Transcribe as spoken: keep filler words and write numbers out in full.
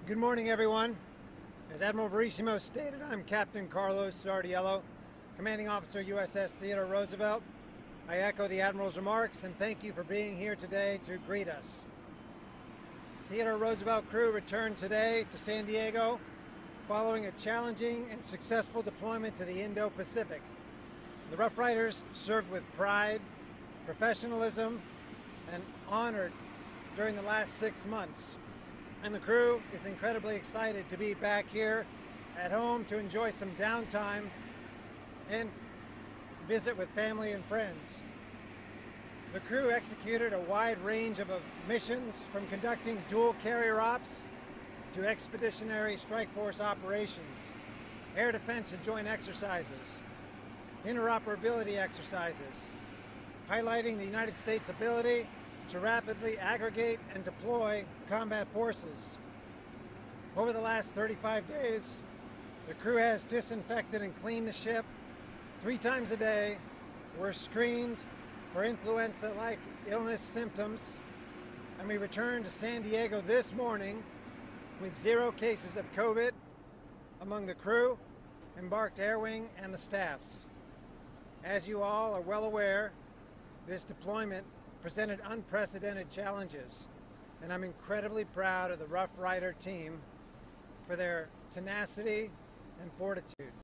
Good morning, everyone. As Admiral Verissimo stated, I'm Captain Carlos Sardiello, Commanding Officer U S S Theodore Roosevelt. I echo the Admiral's remarks and thank you for being here today to greet us. Theodore Roosevelt crew returned today to San Diego following a challenging and successful deployment to the Indo-Pacific. The Rough Riders served with pride, professionalism, and honor during the last six months. And the crew is incredibly excited to be back here at home to enjoy some downtime and visit with family and friends. The crew executed a wide range of missions, from conducting dual carrier ops to expeditionary strike force operations, air defense and joint exercises, interoperability exercises, highlighting the United States' ability to rapidly aggregate and deploy combat forces. Over the last thirty-five days, the crew has disinfected and cleaned the ship three times a day. We're screened for influenza-like illness symptoms, and we returned to San Diego this morning with zero cases of COVID among the crew, embarked air wing, and the staffs. As you all are well aware, this deployment presented unprecedented challenges, and I'm incredibly proud of the Rough Rider team for their tenacity and fortitude.